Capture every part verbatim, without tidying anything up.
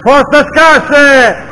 Poste scarse!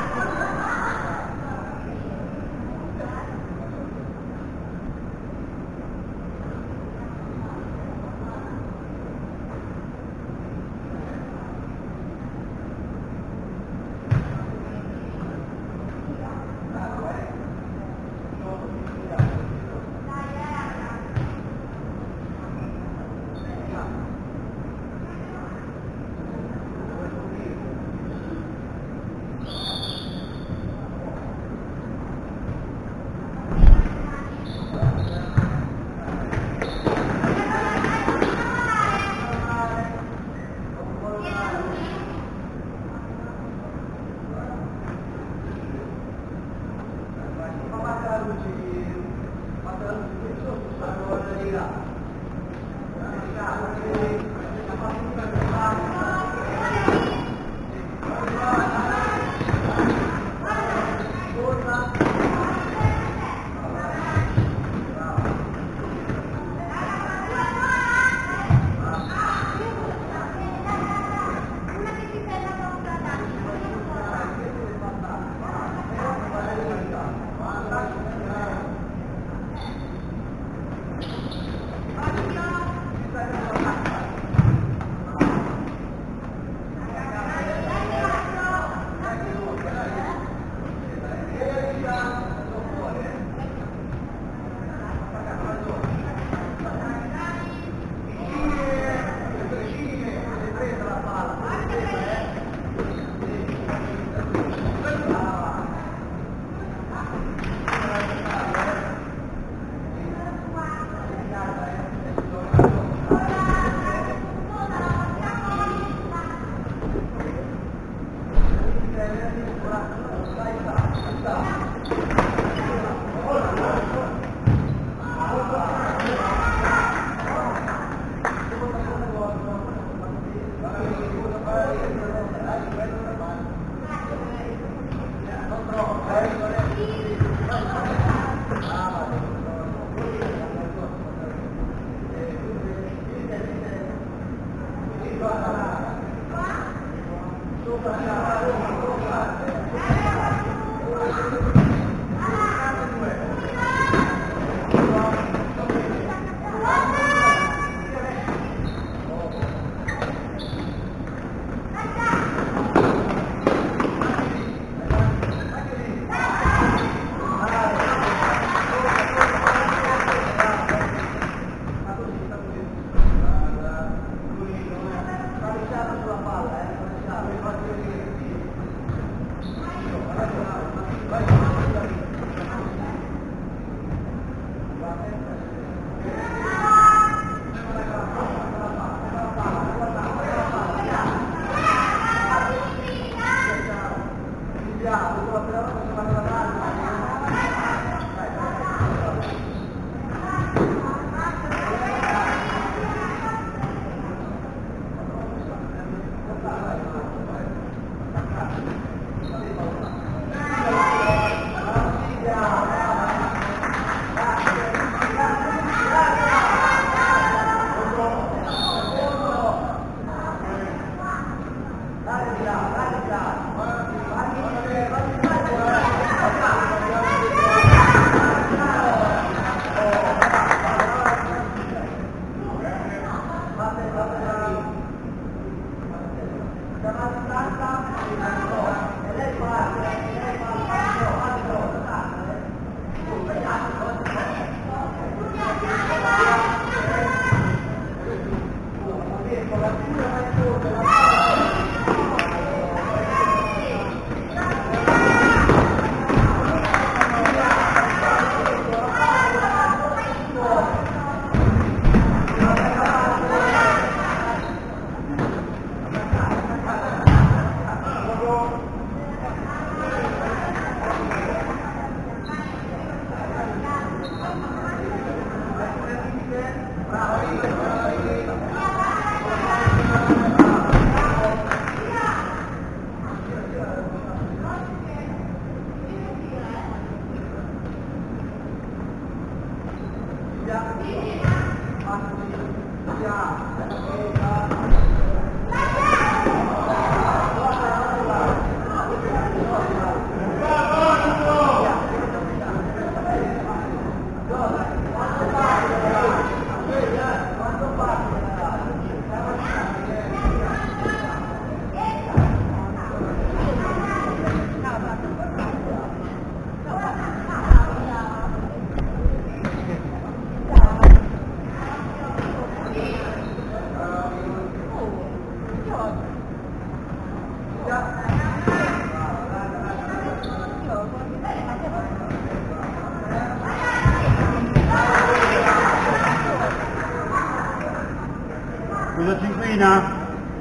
Cosa ci inquina?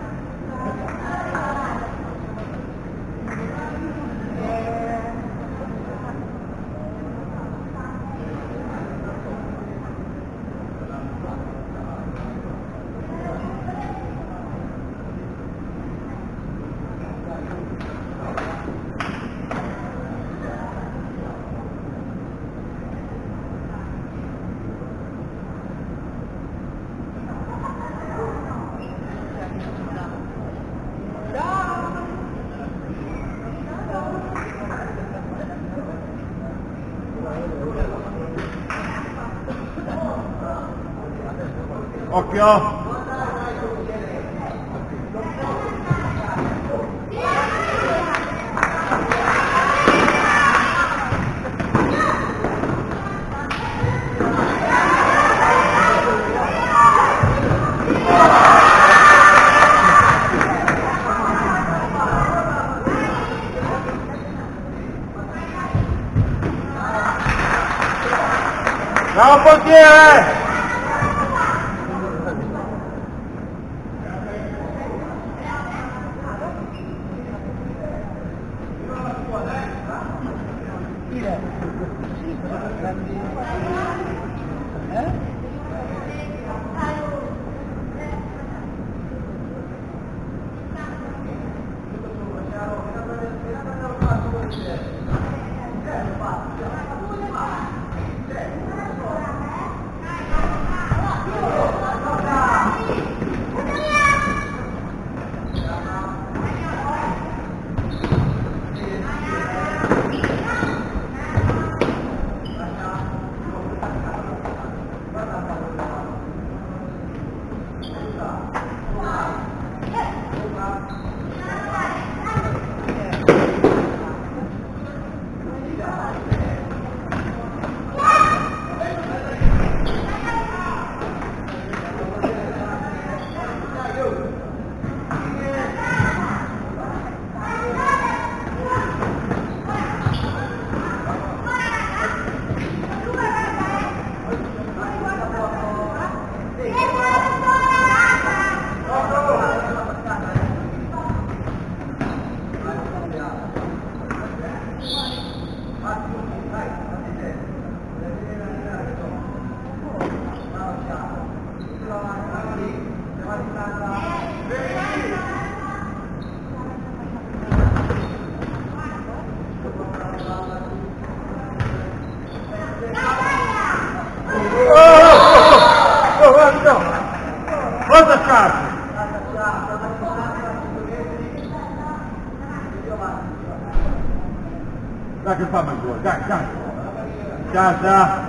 Occhio! Bravo portiere! Cosa scappi? Dai che fammi il gol, dai, dai. Casa.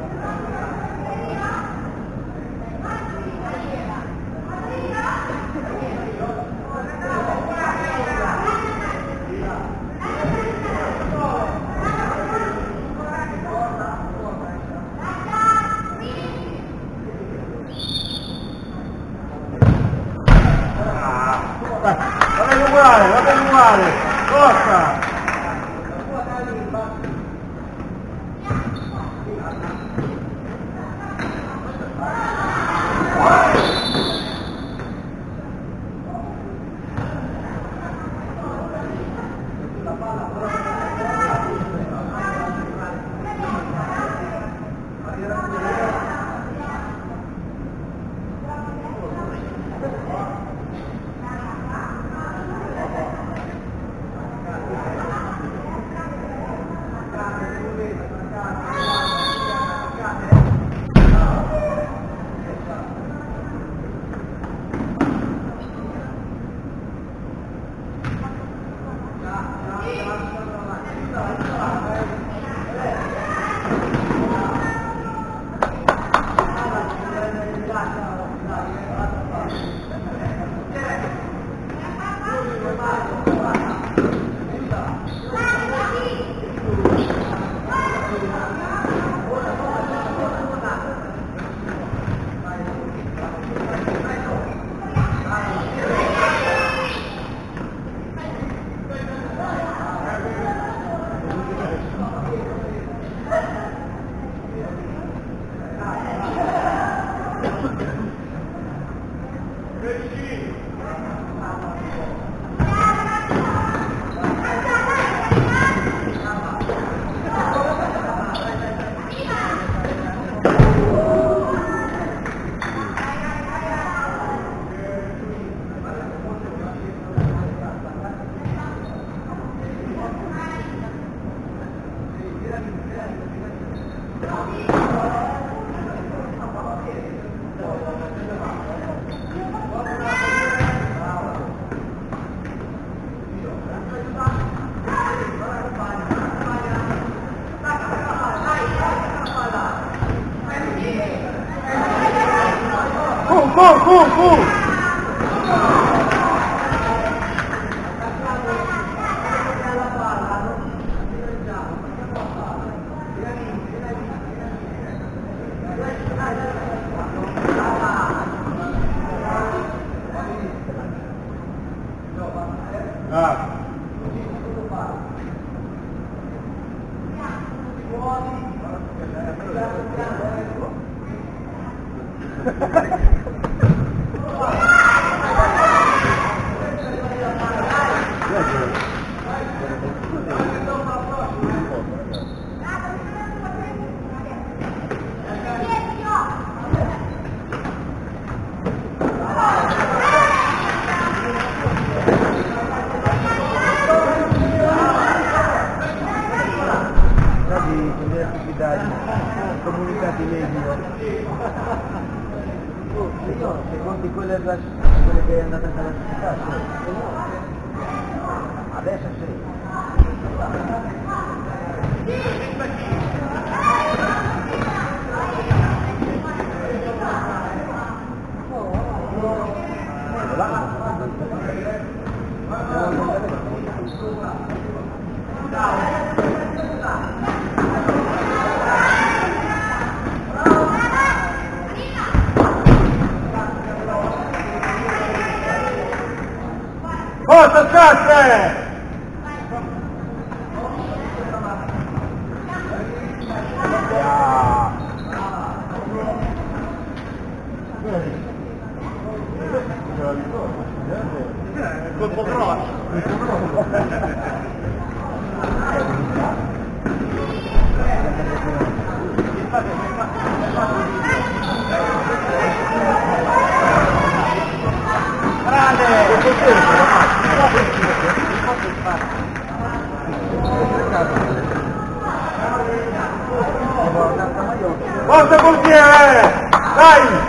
Va bene uguale, va bene uguale, forza! Fu, fu, fu! Ah. Comunicati meglio. Io, secondo quelle, quelle che è andata a classificare, adesso sì. Forza Scasse! Colpo grosso! Forza portiere! Dai!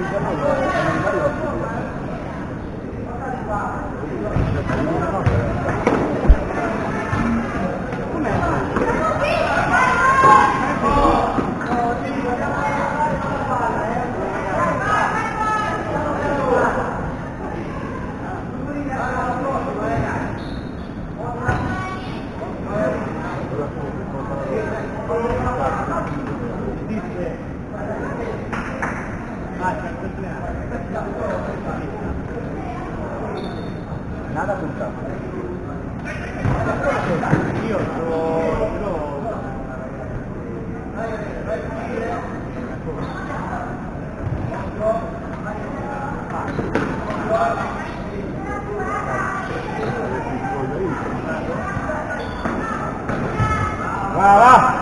Nada puntato. Io sono... Va, va!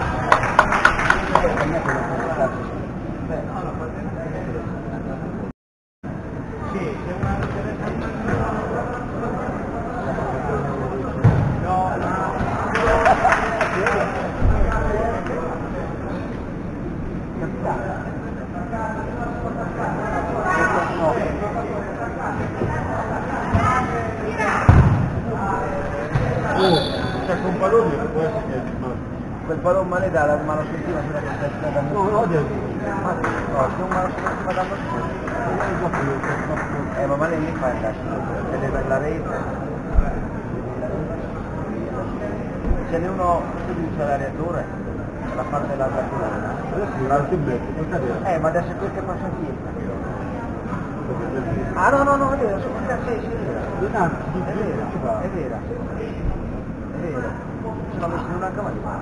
C'è un pallone che può essere che quel pallone male da ma lo sentiva sulla testa da no no no ma no ma lo sentiva da eh ma male lì fa il calcio deve la rete ce n'è uno che dice l'areatore la parte dell'altra eh ma adesso quel che passa dietro ah no no no è vero sono sì sì è vero è vero è vero ce l'ho messo in una cavallo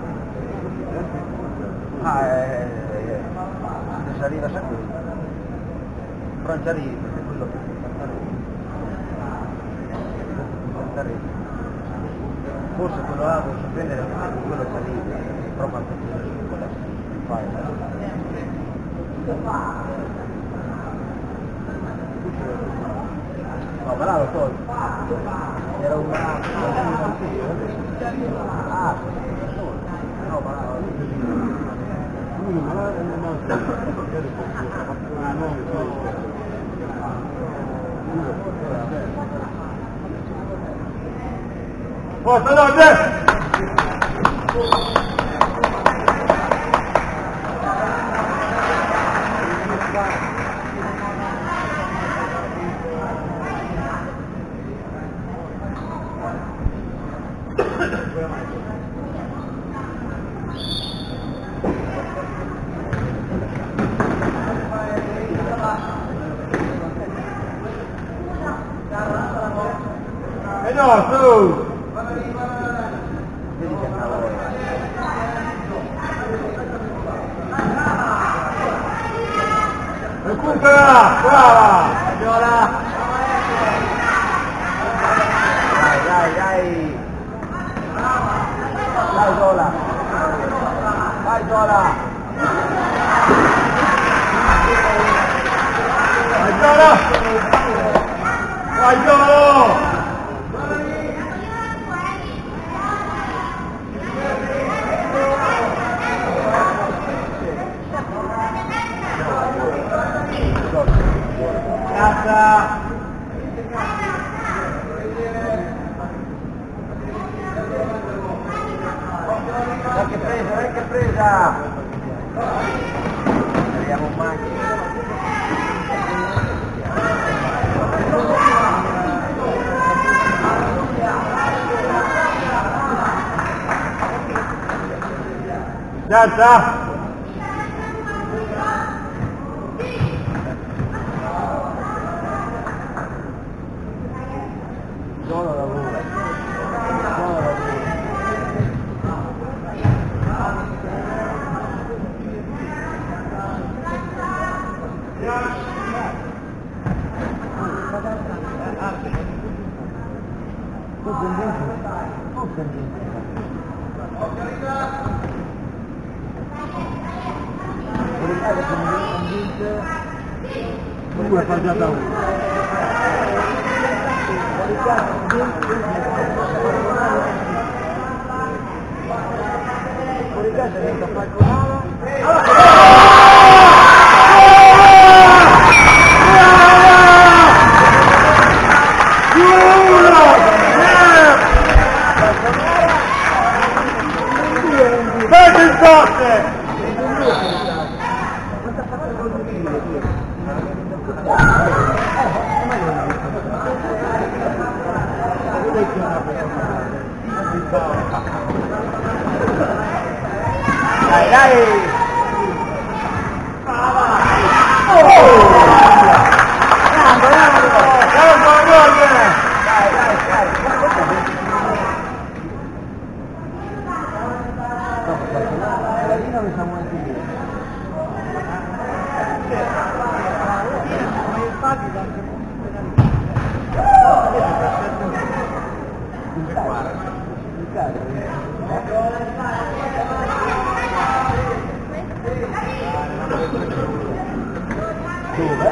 ah eh eh se arriva sempre però già lì quello che quaranta reti. Forse quello là lo so prendere perché quello salito, però quanto tiro su quella fai. No, ma là lo tolgo. Era un bravo. Ah, no, ma là ma là forza Dodge! E no, su! Recupera! Brava! Viola! Dai, dai, dai! Dai Zola! Vai Zola! Vai Zola! Vai Zola! Cassa! Dai che presa, dai che presa! Arriviamo in macchina. Cassa! Solo lavora, solo lavora. Tu convinto? Tu convinto? Riccardo convinto? Due fa già da uno. Dai, dai! Oh! Grande, grande! Grande, grande! Dai, dai, dai! La linea lo siamo anche lì. Dove?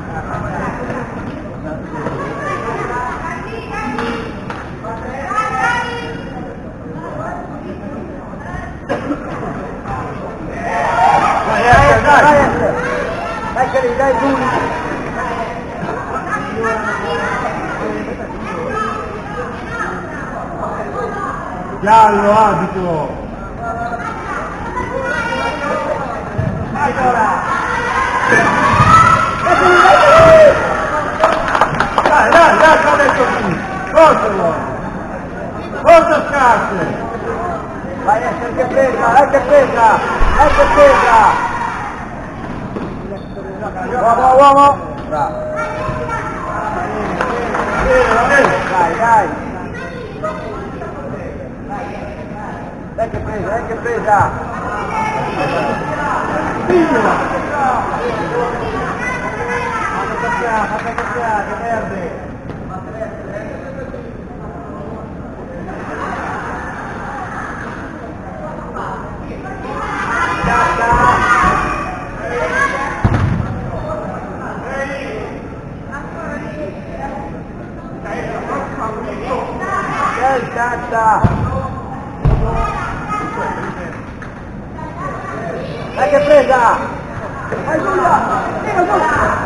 Dai, dai, dai! Dai che lì, dai tu! Giallo, abito! Dai, ora! Dai, dai, dai, che ho detto qui! Portalo! Porta scarse! Vai, essere che presa, dai che presa! Dai che presa! Uomo, uomo! Bravo! Dai, dai! Dai che presa, dai che presa! Figliola! Fatta coppiare, fatta coppiare, che verde! presa! Dai che presa! Vai Giulia! Tira giù!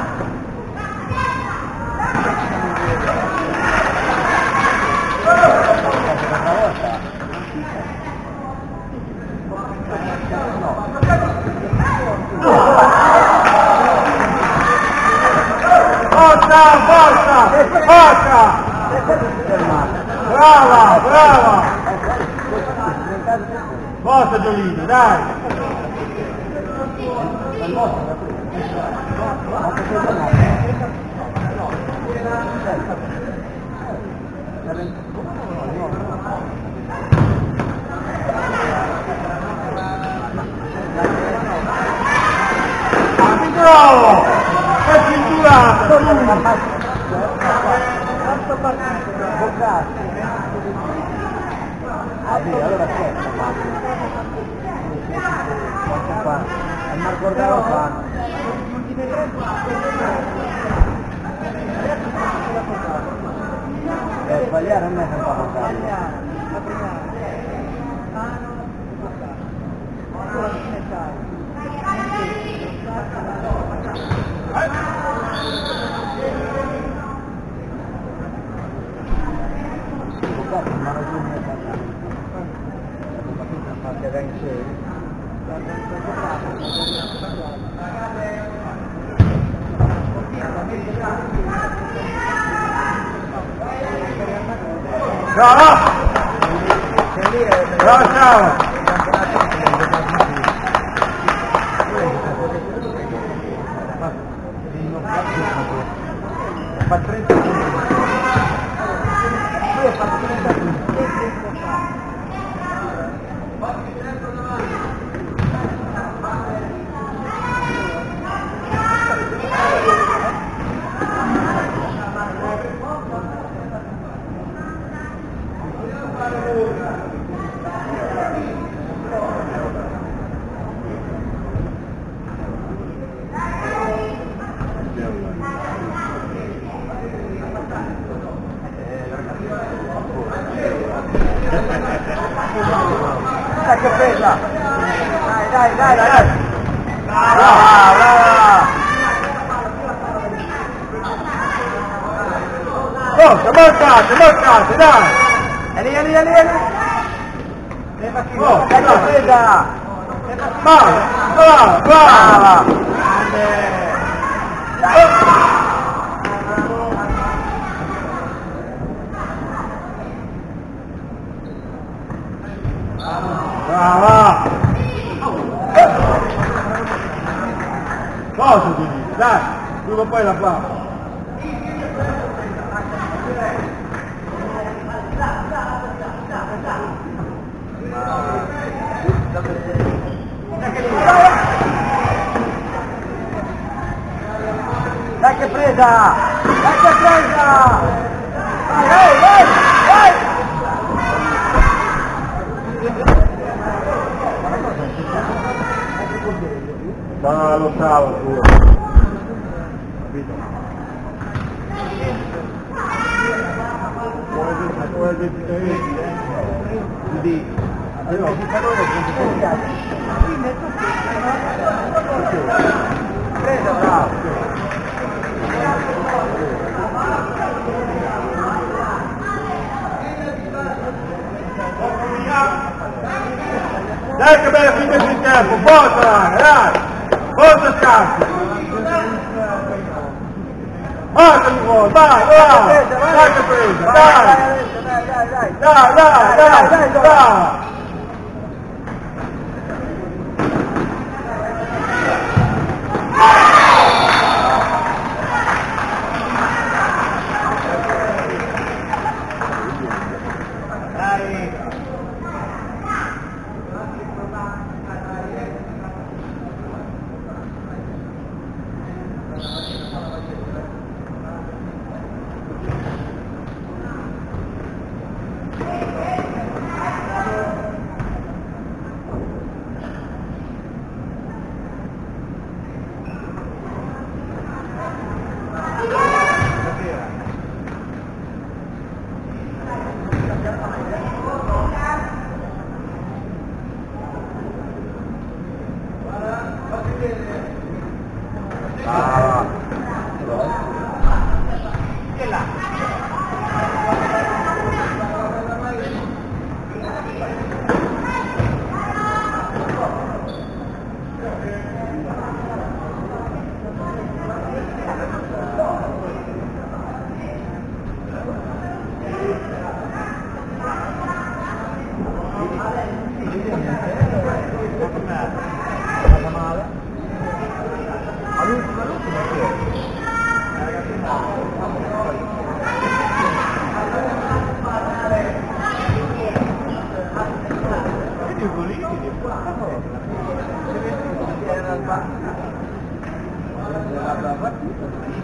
Forza, forza, forza! Brava, brava! Forza Giolino, dai! Bravo! È cinturato! Tanto partito, Boccacci! Ah sì, allora aspetta, qua. È Marco Ordano fa. Eh, sbagliare non è che fa portare. La prima. Bravo! Bravo, ciao! Fa trenta punti. Lui ha fatto trenta punti. Dai che presa! Dai, dai, dai, dai! Brava, brava! Forza, marcate, marcate, dai! Vieni, vieni, vieni, vieni! Oh, dai che presa! Brava, brava, brava! Brava! Cosa ti dici? Dai, prima o poi la fa. Dai che presa! Dai che presa! Vai, vai, vai! Vai! No, lo stavo tu. Capito? Puoi vedere di presa, bravo. Dai che bella finta sul tempo, forza, dai! Forza Scarsi! Forza di nuovo, vai, vai! Dai che presa, dai! Dai, dai, dai, dai, dai!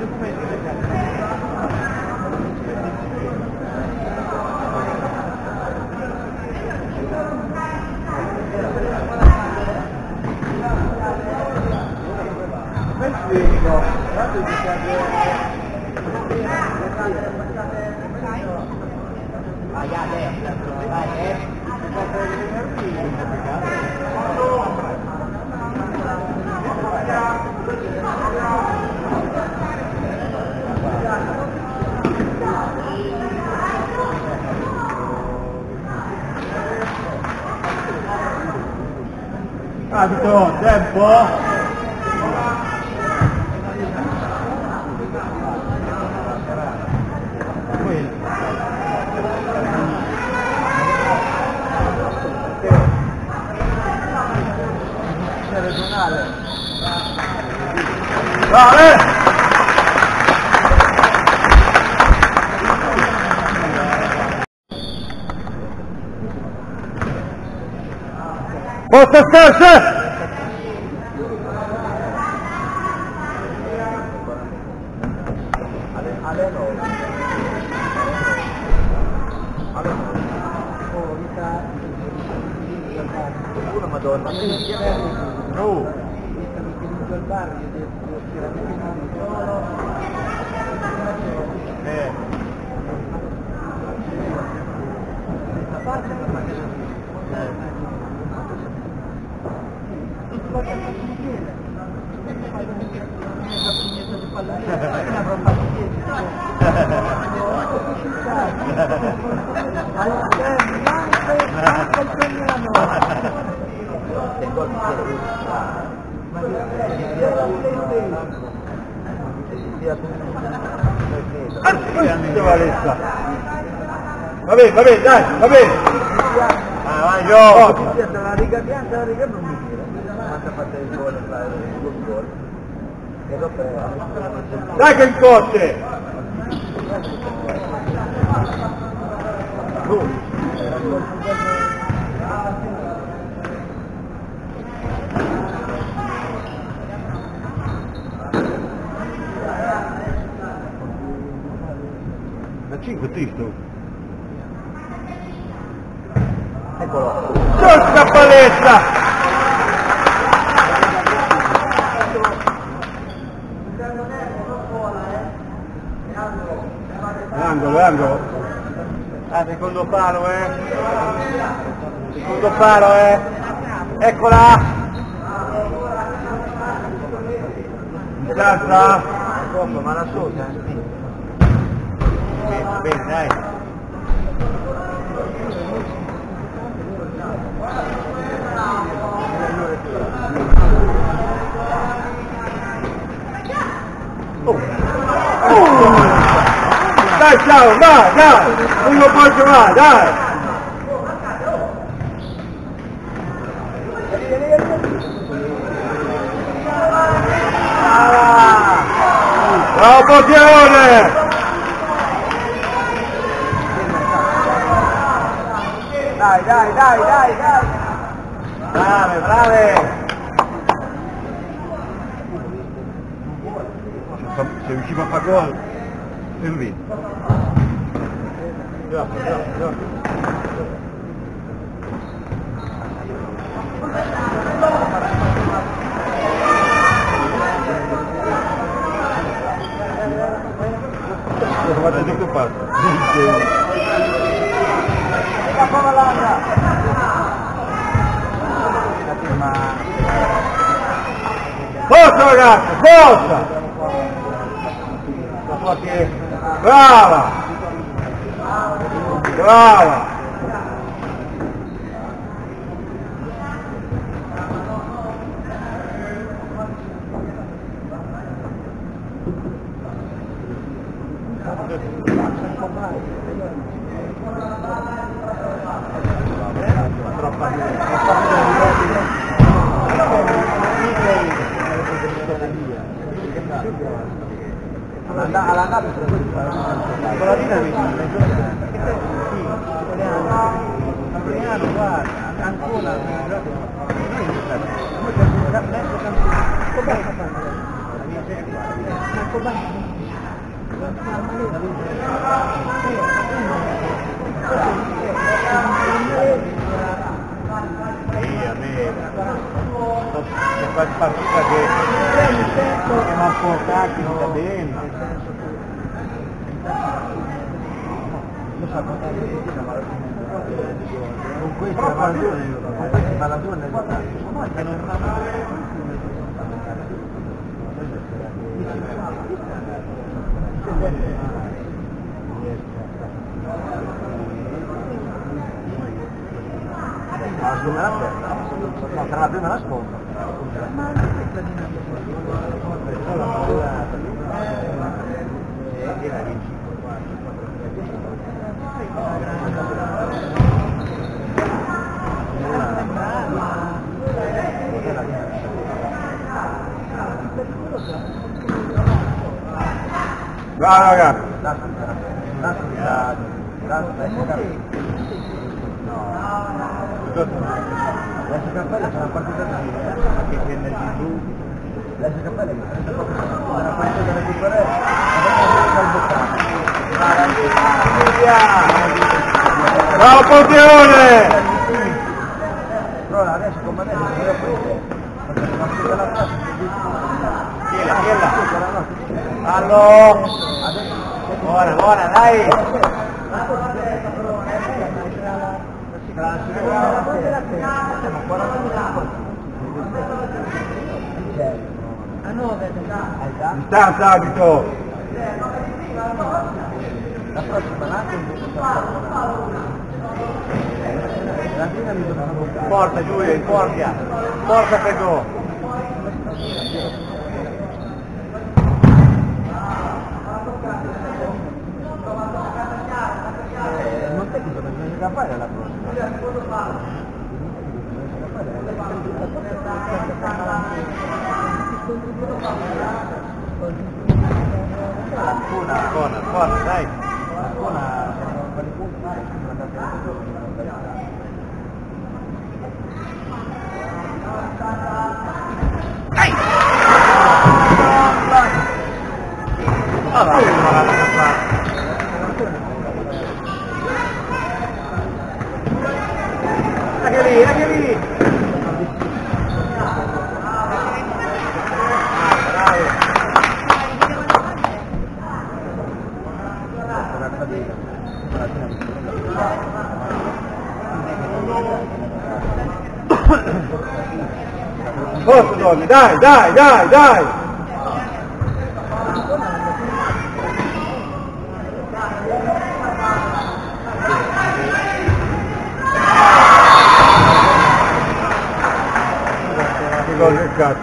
Abito, tempo! Regionale. Vale! Posta scarsa! Una Madonna, No! il barrio devo tirare Eh! a parte Va bene, va bene, dai, va bene! Ah, vai gioco! la riga bianca, la riga non mi tira. Quanto ha fatto il gol, il gol. E dopo Dai che incotte! Da cinque tristo. eccolo. Porca paletta! Angolo, angolo. Ah, secondo palo, eh. Secondo palo, eh. Eccola. Distanza. Ma la sotto, Bene, bene, dai. Oh. Oh. Dai, ciao, dai, dai! Uno poi ci va, dai! Bravo portiere! dai, dai, dai, dai, dai! Brave, brave! Se riusciva a fare gol, è lì. Gioca, gioca, gioca. Ho fatto tutto fatto. La pavalata! Forza ragazzi, forza! Brava! Brava! All'andata con la dinamica Napoleano, guarda, Ancona, com'è? a me è quasi partita che che non può cacchi, non va bene. Io so con questa malatone, con questa malatone che non fa male. La prima la terza, no, tra la prima e la seconda. E la vinci. Bravo ragazzi! Lascia Cappella c'è una partita da che viene giù. Lascia Cappella che c'è una partita della Cucurella. Bravo Pontione! Però adesso come adesso non è questo. Chiela, chiela! Fallo! Buona, buona, dai! Distanza abito! La prossima nato in Porta Giulio, porta! Porta per go! Non sai cosa bisogna fare alla prossima. Buona, buona, buona, dai! Dai! Allora, anche lì, anche lì! Forza Donny, dai, dai, dai, dai! Che gol del cazzo!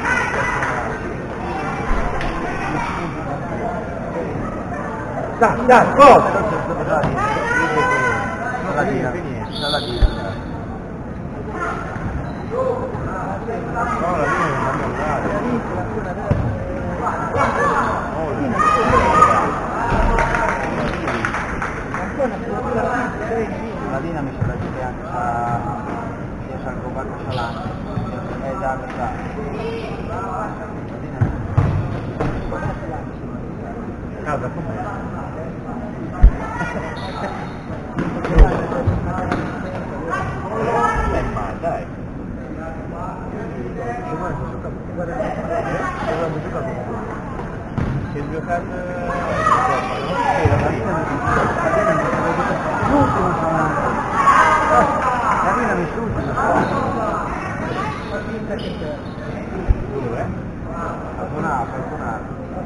Dai, dai, forza! La tira, la tira. No, la linea non va a La linea mi sembra che anche sa che sa il governo salano. È già metà. Casa com'è? Dai! Che giocare la vina mi sfrutta dove? Fortunato, fortunato.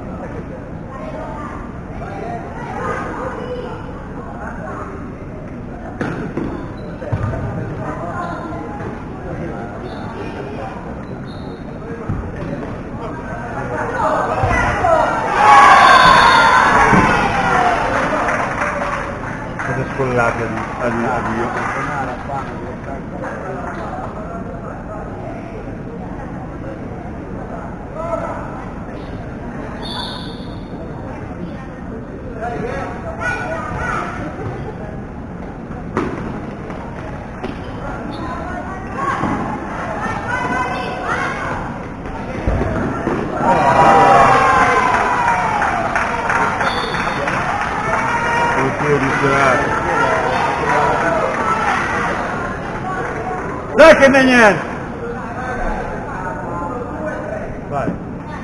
Siete scollati a Dio. Grazie. Dai che ne niente! Vai.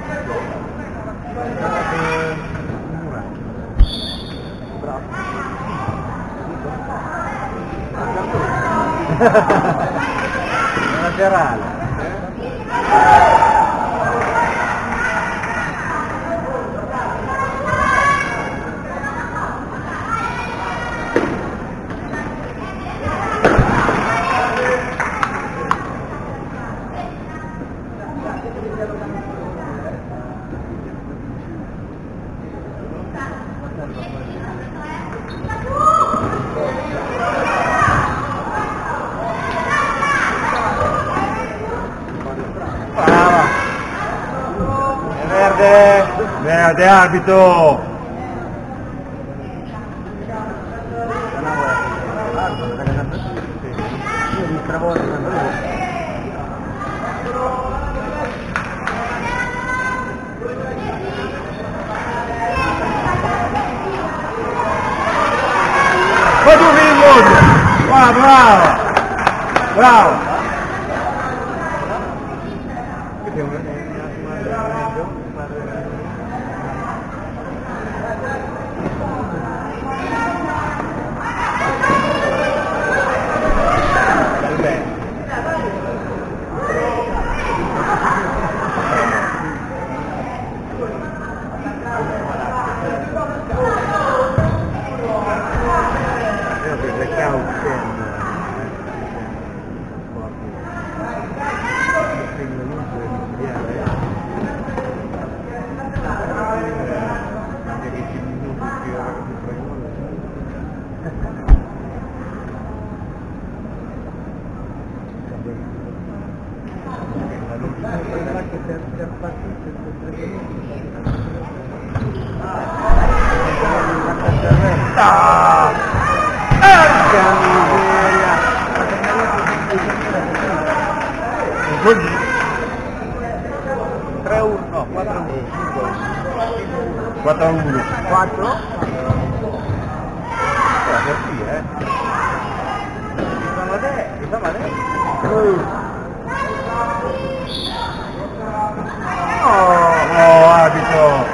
Laterale. Verde! Verde, arbitro! Poi tu vieni in mondo! Bravo, bravo! Bravo! Ah! Porca miseria! tre a uno, no, quattro a uno. quattro a uno. quattro? Era per qui, eh? Insomma te, insomma te. Oh, oh, abito!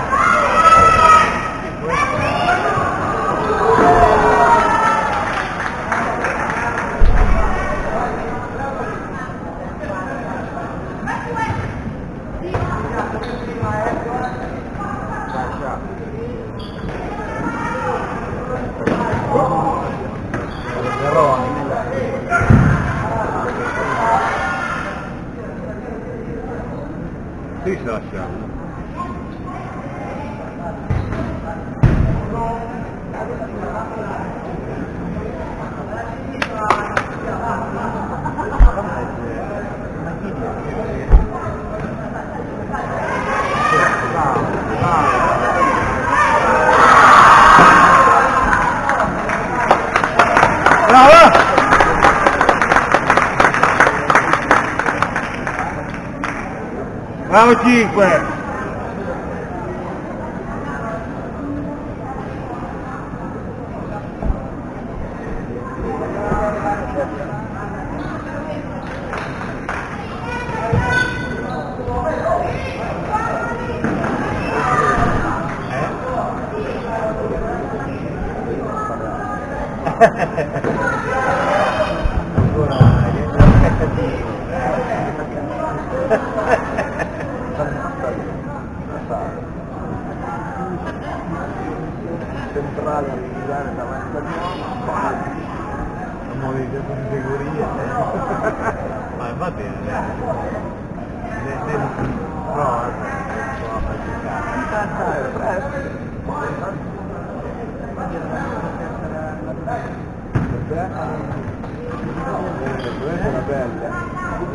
Sì, Sasha. Bravo! Bravo cinque! Centrale a girare davanti al uomo, siamo di categoria. Ma va bene, no, questa è una bella.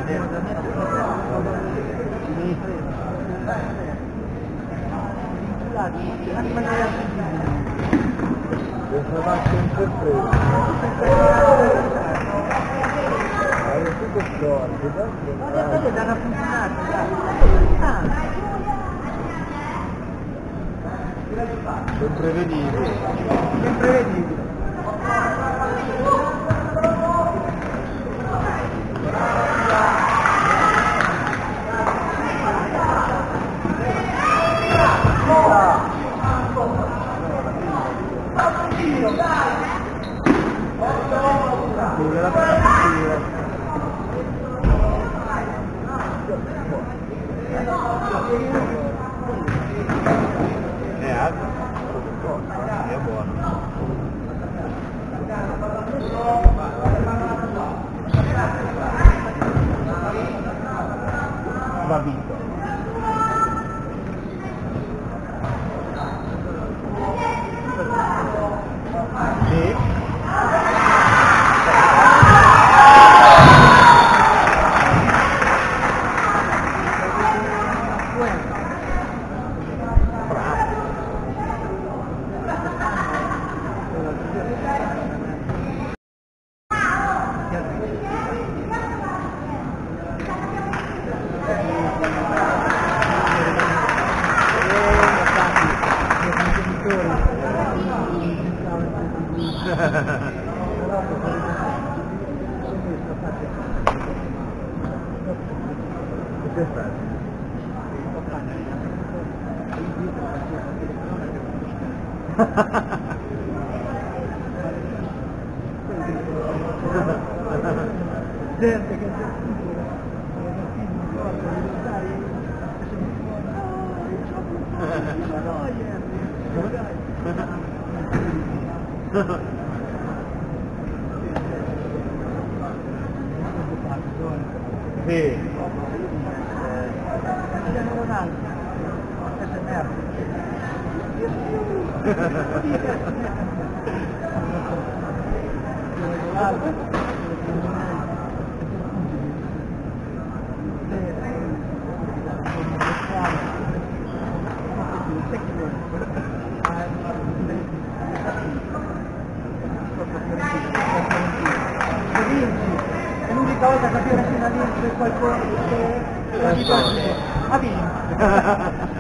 Questo va sempre preso. Hai tutto storto, dai. Danno funzionato, sempre vedibile. Sempre vedibile. È alto? È buono. Va vinto. Sì. Gente che sì. Cristiano Ronaldo. Questa è merda. È l'unica volta che capire fino a vincere qualcosa che ha vinto.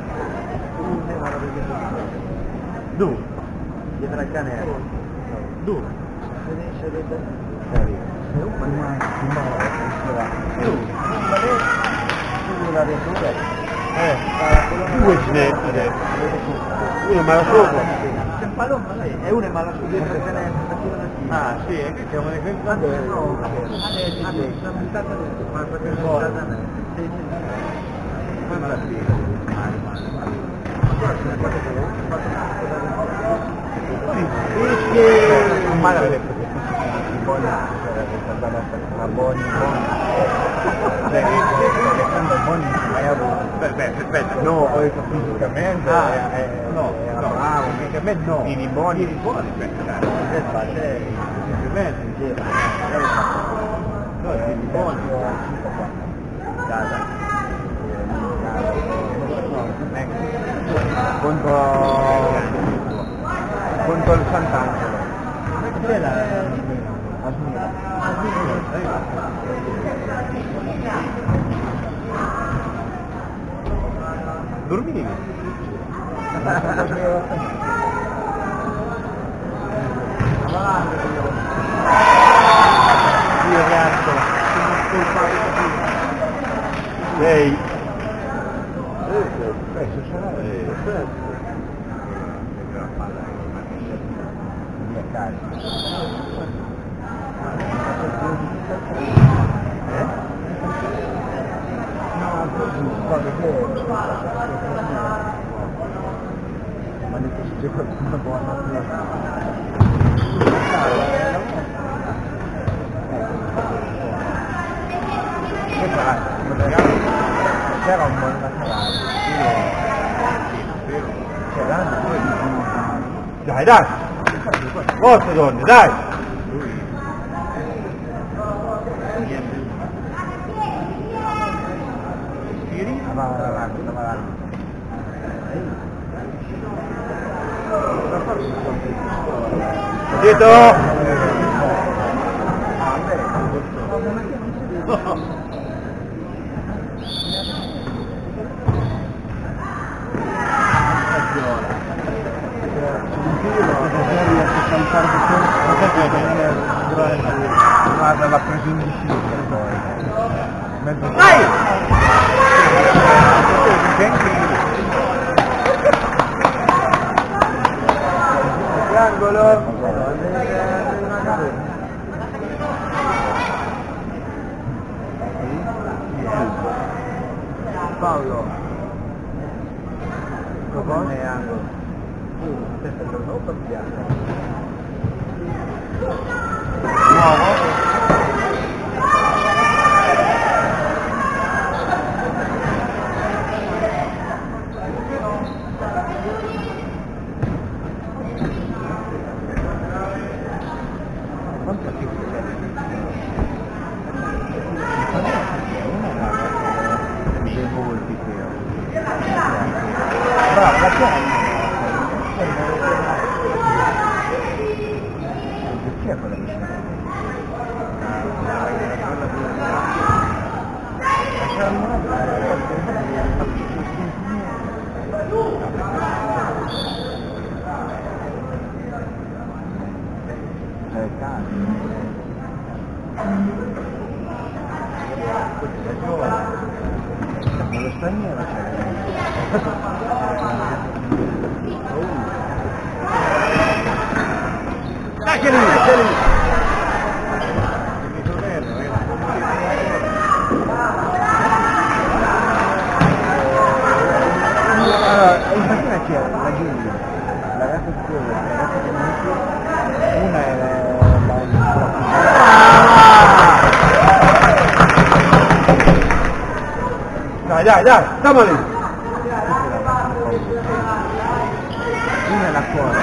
Dove? Dietro al canale. Dove? Eh, due snap adesso. Uno è mala sopra. C'è un pallone, e uno è mala su dietro al canale. Ah sì, è che siamo nel questo No, adesso, adesso, sono buttato dentro. Ma perché non è stata me? Sì, sì. poi me la spiego. Male, male, male. Non male avere i buoni, la buoni, cioè che buoni mai avuto. Beh, aspetta, No, ho detto fisicamente, Ah, è, no, era no, bravo, fisicamente no. i buoni, I buoni, aspetta, dai. che fate? Fisicamente. No, i buoni. Dai, contro contro il Sant'Angelo. Chi è la Asmira? Dormivi? Io ragazzo, Lei? eh, se sarà via carica. Eh? No, così, va vedere. Ma detto se c'è qualcuno buona. C'era un buon naturale, c'era poi di Dai, dai! Forza donne, dai! va avanti, va avanti. Dietro! Cantare di guarda, l'ha preso in bicicletta poi. Mezzo Vai! Triangolo! Paolo. Come è angolo? Nuovo. Bravo, la chiave. Chi è quella vicina? C'è il cane. Quello straniero c'è. Dai che lì, che lì! Allora, in macchina c'è la Giulia, la ragazza di quello, la ragazza di Minuti, una è la... Dai, dai, dai, stiamo lì! Una è la cuore.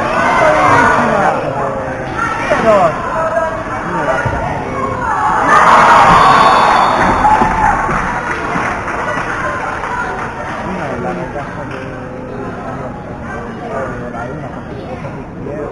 No. Una è la Una è la ragazza di... Una è una fattura di Piero.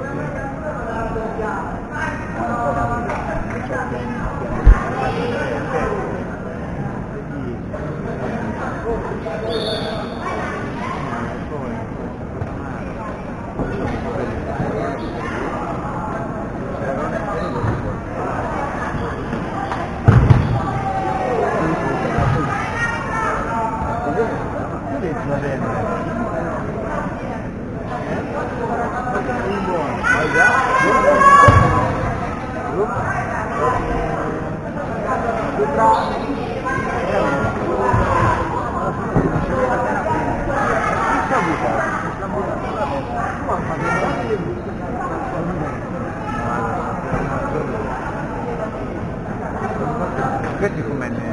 Va bene. Questi come ne...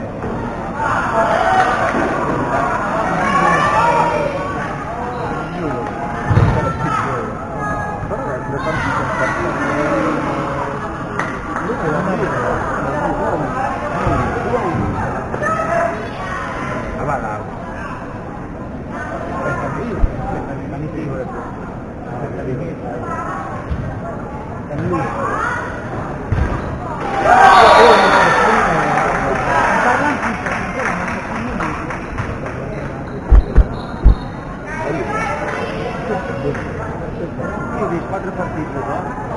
quattro partite, no?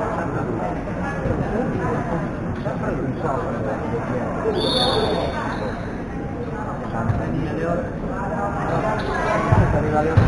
Sempre lui, Sant'Ania le ore. Arriva alle otto.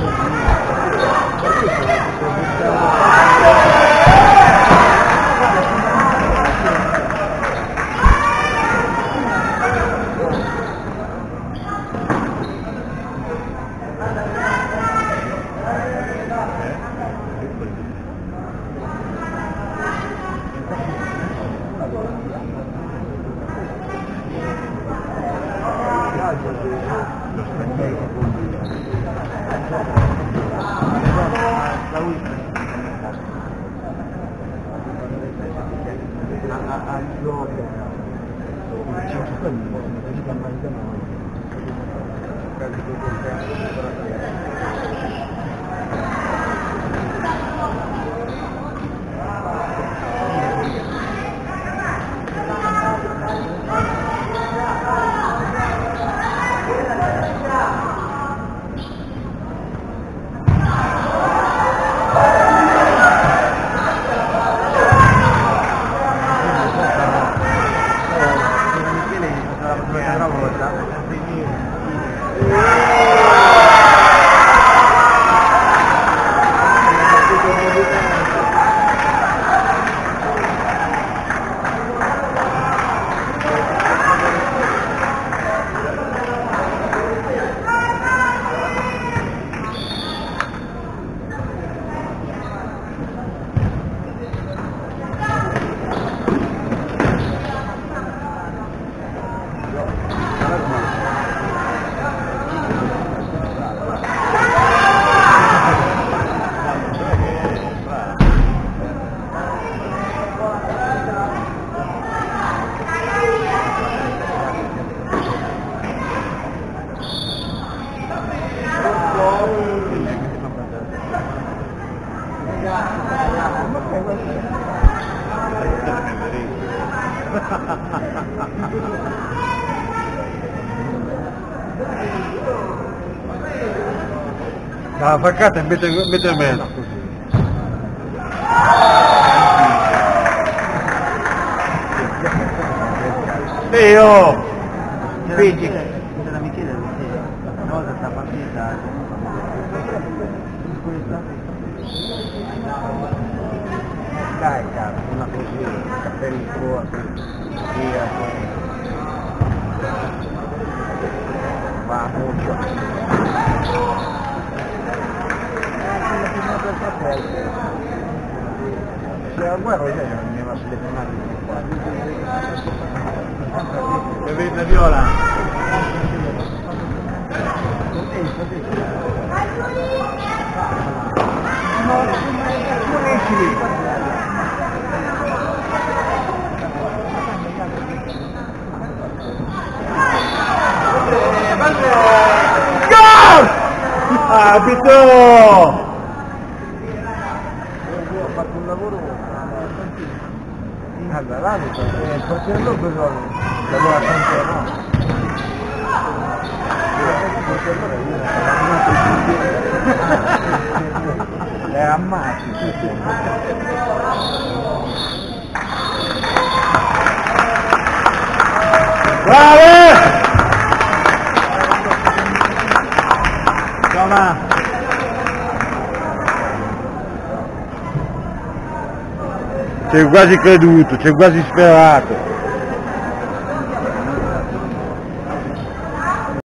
La faccata invece mette in mezzo. Io! Figli! C'è da Michele perché una volta sta partita dai cazzo, una così, capelli corti, via poi va muccio. Se la guerra io non mi va sulle penali qua. E vedi la viola? Gol! Abito! Ho fatto un lavoro allora l'abito, il portiere cosa lavora sempre no? Le ammazzi Bravo! Insomma, c'è quasi creduto, c'è quasi sperato.